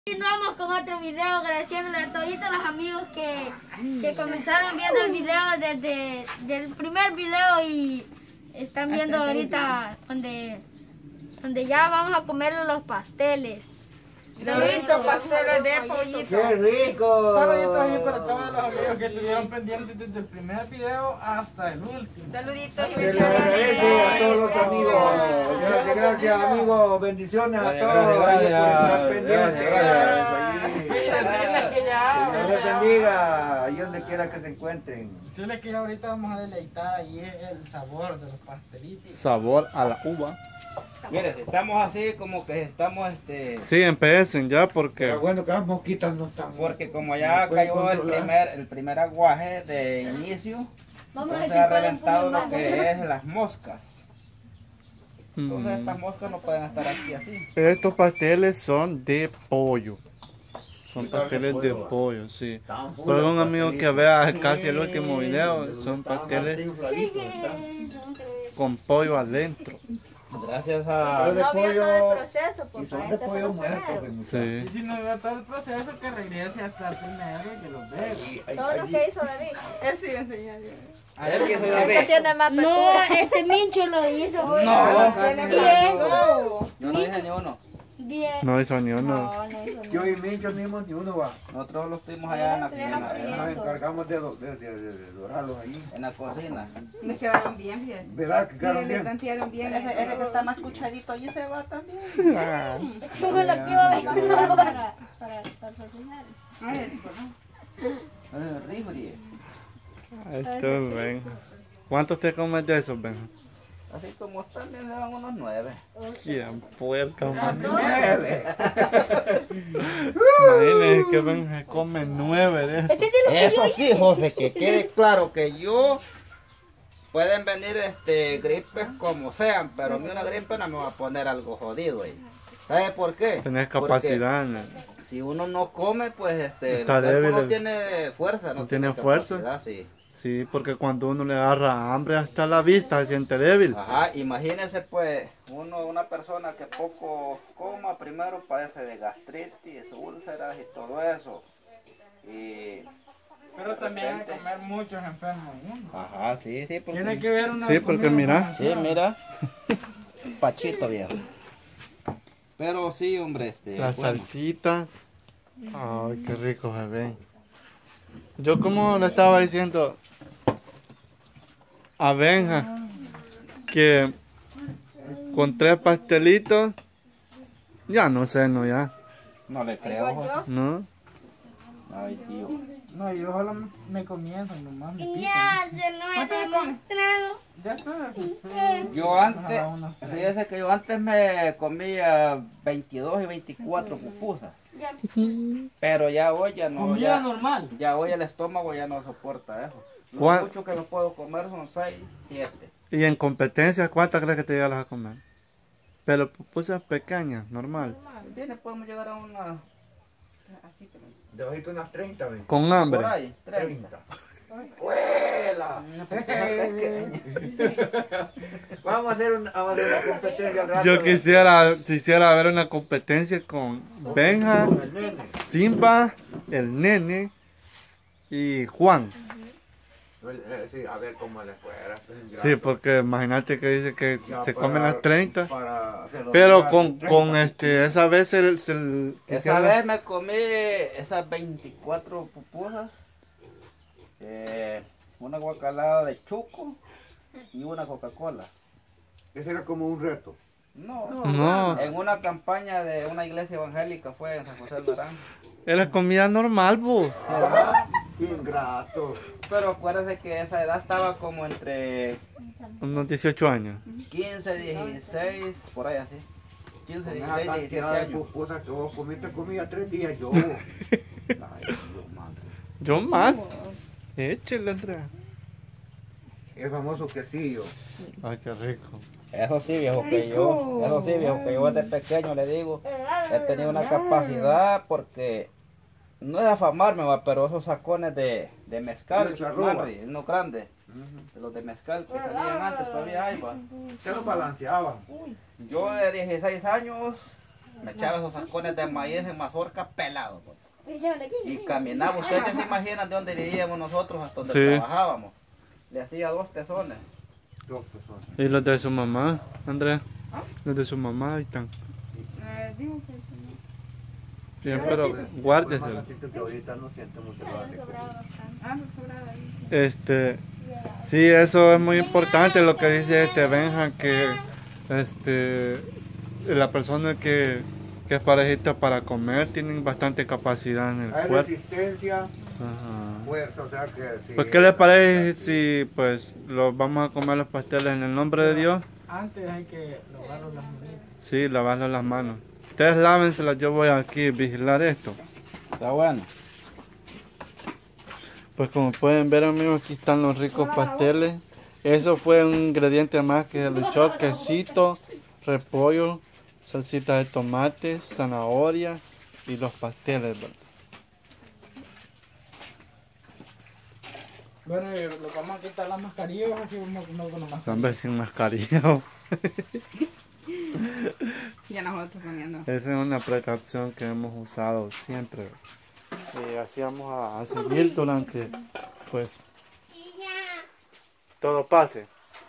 Continuamos con otro video, agradeciéndole a todos los amigos que comenzaron viendo el video desde el primer video y están viendo ahorita donde ya vamos a comer los pasteles. Saluditos, pasteles de pollito. ¡Qué rico! Saluditos ahí para todos los amigos que estuvieron pendientes desde el primer video hasta el último. Saluditos y Se les agradece a todos los amigos. Gracias amigos. Bendiciones a todos ahí por estar pendientes. Decirles que ya... Dios les bendiga, ahí donde quiera que se encuentren. Decirles que ya ahorita vamos a deleitar ahí el sabor de los pastelitos. Sabor a la uva. Miren, estamos así como que estamos Sí, empiecen ya porque... Pero bueno, que las mosquitas no están... porque como ya cayó el primer aguaje de inicio, Vamos a entonces ver ha si pueden reventado lo fumar. que es las moscas. Entonces estas moscas no pueden estar aquí así. Estos pasteles son de pollo. Son pasteles de pollo, sí. Por un amigo que vea casi el último video, son pasteles con pollo adentro. Gracias Son a... de No había pollo todo el proceso, pues, y son para de eso pollo fue muerto. primero. pues, Sí. Y si no vea todo el proceso, que regrese hasta el primero y que los vea. Todo lo que hizo David. Eso iba a enseñar yo. A ver qué se Este ve. tiene más No, este Mincho lo hizo. No, Tiene Bien. más. yo no dije ni uno. Bien. No hizo ni uno. No, no hizo Yo y Mincho mismo ni uno va. Nosotros los tuvimos allá Nos encargamos de dorarlos ahí. en la cocina. Nos quedaron bien, bien. ¿Verdad que Sí, quedaron le bien? tantearon bien. Ese que está más escuchadito allí se va también. Yo me lo quiero ver para cocinar. A ver, bueno. Rifri. Esto es Benja. ¿Cuántos te comes de esos, Benja? Así como están, me dan unos 9. ¿Quién puerca, man? 9. Imagínense que Benja come 9 de esos. Eso sí, José, que quede claro que yo pueden venir gripes como sean, pero a mí una gripe no me va a poner algo jodido ahí. ¿Sabe por qué? Tenés Porque capacidad, ¿no? si uno no come, pues el Está cuerpo débil. no tiene fuerza, No tiene capacidad, fuerza. Sí. Sí, porque cuando uno le agarra hambre hasta la vista se siente débil. Ajá, imagínese pues una persona que poco coma, primero padece de gastritis, úlceras y todo eso. Y Pero también hay que comer muchos enfermos uno. ajá, sí, porque... Tiene que ver una Sí, porque comida mira. balanceada. Sí, mira. Pachito viejo. Pero sí, hombre, La bueno. salsita. Ay, qué rico se ven. Yo como le estaba diciendo a Benja que con 3 pastelitos, ya no sé, no, ya. No le creo, José. ¿No? Ay, tío. No, yo ojalá me comienzan nomás, me pican. Ya se lo he demostrado. Ya está. Yo antes, Ojalá uno sea. fíjese que yo antes me comía 22 y 24 pupusas. Ya. Pero ya hoy ya no. Comida normal. Ya hoy el estómago ya no soporta eso. Lo ¿Cuál? mucho que me puedo comer son 6, 7. Y en competencias, ¿cuántas crees que te llegas a comer? Pero pupusas pequeñas, normal. Viene, podemos llegar a una... Así que... De bajito unas 30, ¿ves? Con Por hambre. ahí, 30. 30. ¡Huela! Vamos a hacer una competencia al rato. Yo quisiera ver una competencia con Benja, Con el nene. Simba, el nene y Juan. Sí, a ver cómo le fuera. Sí, porque imagínate que dice que Ya se para- comen las 30. para hacerlo Pero durar con 30. esa vez Esa vez me comí esas 24 pupusas, una guacalada de chuco y una Coca-Cola. Ese era como un reto. No, No, en una campaña de una iglesia evangélica fue en San José del Naranjo. era comida normal, bu. Qué ingrato. Pero acuérdese que esa edad estaba como entre Unos 18 años. 15, 16, por ahí así. 15, Con esa 16, 17 cantidad de años. pupusas que vos comiste comida 3 días yo. Ay, Dios, madre. Yo más. Échale, Andrea. El famoso quesillo. Ay, qué rico. Eso sí, viejo, que yo desde pequeño le digo, he tenido una capacidad porque no es afamarme, va, pero esos sacones de mezcal, De charrúa. Manri, unos grandes, de los de mezcal que salían antes, todavía hay, va. Se lo balanceaba. Yo de 16 años Me echaba esos sacones de maíz en mazorca pelados. Pues. Y caminaba, ustedes ya se imaginan de dónde vivíamos nosotros hasta donde Sí. trabajábamos. Le hacía 2 tesones. ¿Y los de su mamá, Andrea? Los de su mamá ahí están. Digo que Bien, pero guárdeselo. Ahorita no siento mucho no sobraba ahí. Sí, eso es muy importante lo que dice Benja, que la persona que es parejita para comer tienen bastante capacidad en el Hay cuerpo. resistencia, Ajá. fuerza, o sea que sí. Pues, ¿qué les parece si pues vamos a comer los pasteles en el nombre de Dios? Antes hay que lavarlo las manitas. Sí, lavarle las manos. Ustedes lávenselas, yo voy aquí a vigilar esto. Está bueno. Pues como pueden ver, amigos, aquí están los ricos pasteles. Eso fue un ingrediente más que se le echó: quesito, repollo, salsita de tomate, zanahoria y los pasteles, ¿verdad? Bueno, y lo vamos a quitar las mascarillas, así no con las mascarillas. Hombre, sin mascarilla. Ya nosotros comiendo. Esa es una precaución que hemos usado siempre. Y así vamos a seguir durante, pues, todo pase.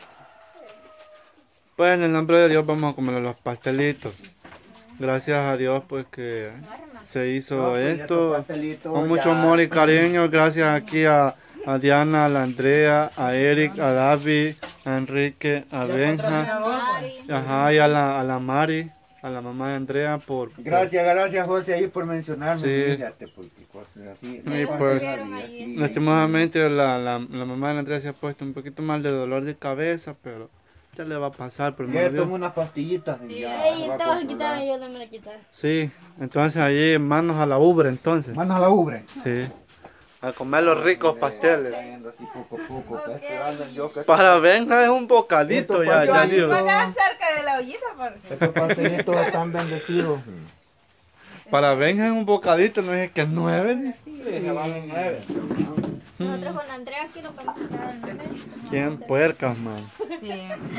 Pues en el nombre de Dios vamos a comer los pastelitos. Gracias a Dios pues que se hizo esto con mucho amor y cariño. Gracias aquí a Diana, a la Andrea, a Eric, a David, a Enrique, a Benja, ajá, y a la Mari, a la mamá de Andrea por... Gracias José ahí por mencionarme, Sí. fíjate, porque cosas así. Y pasa pues, en la vida, sí. lastimosamente la mamá de Andrea se ha puesto un poquito mal de dolor de cabeza, pero ya le va a pasar, por Ya Dios. tomo unas pastillitas y ya Ey, se va a te vas a quitar, controlar. ayúdame a quitar. Sí, entonces allí manos a la ubre entonces. Manos a la ubre. Sí, a comer los ricos pasteles. Cayendo así poco a poco, pues, esperando yo que- Para Benja es un bocadito, Estos ya pastelitos- digo. cerca de la ollita, parece. Estos pastelitos están bendecidos. Para Benja es un bocadito, no es que es 9. Sí, se van los 9. Nosotros con Andrea aquí nos vamos a quedar en el ¿Quién puercas, man? Sí.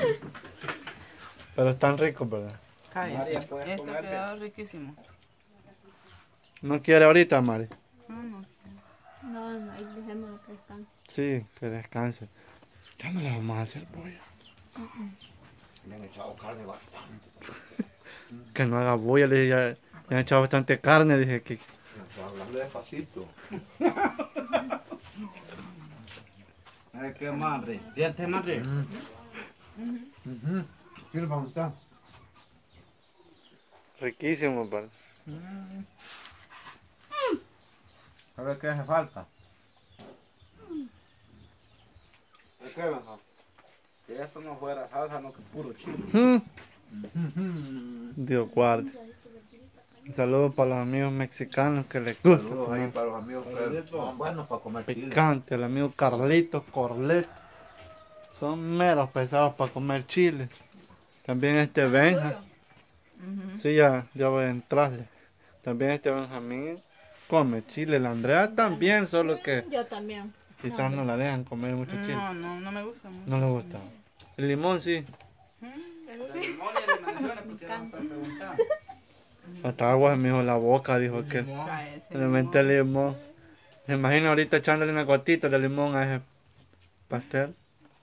Pero están ricos, ¿verdad? María, puedes Esto comer, quedó riquísimo. ¿No quiere ahorita, Mari? No, ahí dejémoslo que descanse. Sí, que descanse. Ya no le vamos a hacer bulla. Le han echado carne bastante. Que no haga bulla, le dije, ya le han echado bastante carne, dije que... Hablando despacito. Ay, qué madre. Siente madre. ¿Qué le vamos a dar? Riquísimo, ¿verdad? A ver qué hace falta. ¿Qué, Benja? Si esto no fuera salsa, no que puro chile. Dios guarde. Un saludo para los amigos mexicanos que les gusta Saludos ahí comer para los amigos que son buenos para comer chile. picante. El amigo Carlitos, Corlet. Son meros pesados para comer chile. También Benja. Sí, ya voy a entrarle. También Benjamín come chile. La Andrea también, solo que Yo también. quizás no la dejan comer mucho chile. No me gusta mucho. No le gusta. El limón sí. Hasta agua me dijo la boca, dijo que le metí limón. Me imagino ahorita echándole una gotita de limón a ese pastel.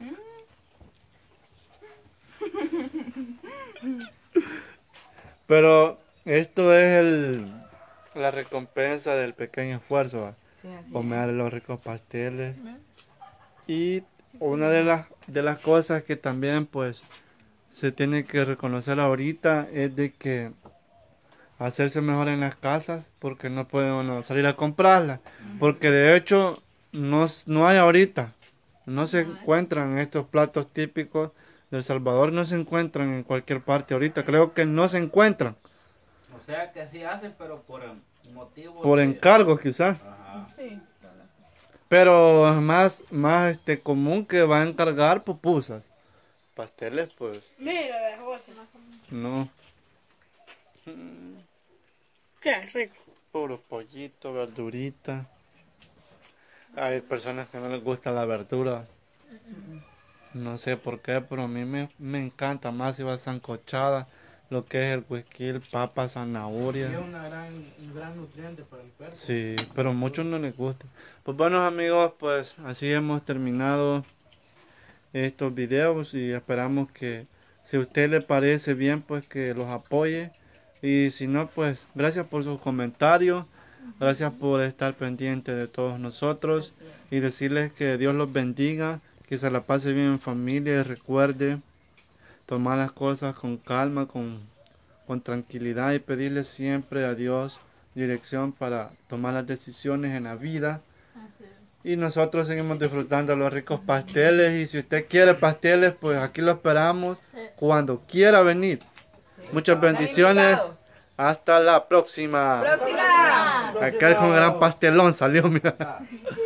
Pero esto es la recompensa del pequeño esfuerzo, ¿va? Comer los ricos pasteles. Y una de las cosas que también pues se tiene que reconocer ahorita es de que hacerse mejor en las casas, porque no puede uno salir a comprarlas, porque de hecho no hay ahorita, no se encuentran estos platos típicos de El Salvador, no se encuentran en cualquier parte ahorita, creo que no se encuentran, O sea que sí hacen, pero por motivo por de... encargo quizás, Ajá. pero es más común que va a encargar pupusas, pasteles pues Mira, José. no. Qué rico. Puro pollito, verdurita. Hay personas que no les gusta la verdura. No sé por qué, pero a mí me encanta más si va sancochada. lo que es el huesquil, papa, Y zanahoria. es un gran nutriente para el cuerpo. Sí, pero a muchos no les gusta. Pues bueno amigos, pues así hemos terminado estos videos y esperamos que si a usted le parece bien, pues que los apoye. Y si no, pues gracias por sus comentarios, gracias por estar pendiente de todos nosotros y decirles que Dios los bendiga, que se la pase bien en familia y recuerde tomar las cosas con calma, con tranquilidad y pedirle siempre a Dios dirección para tomar las decisiones en la vida. Y nosotros seguimos disfrutando los ricos pasteles y si usted quiere pasteles, pues aquí lo esperamos cuando quiera venir. Muchas bendiciones. Hasta la próxima. ¡Próxima! Aquel con gran pastelón salió, mira.